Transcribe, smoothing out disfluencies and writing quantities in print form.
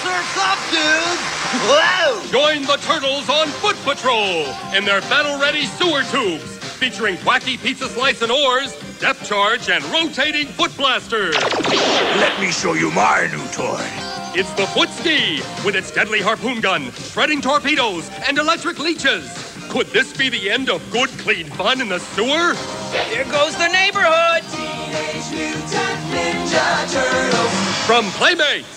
Surf's up, dude! Whoa! Join the Turtles on Foot Patrol in their battle-ready sewer tubes, featuring wacky pizza slice and oars, depth charge, and rotating foot blasters. Let me show you my new toy. It's the Foot Ski, with its deadly harpoon gun, shredding torpedoes, and electric leeches. Could this be the end of good, clean fun in the sewer? Here goes the neighborhood! Teenage Mutant Ninja Turtles. From Playmates.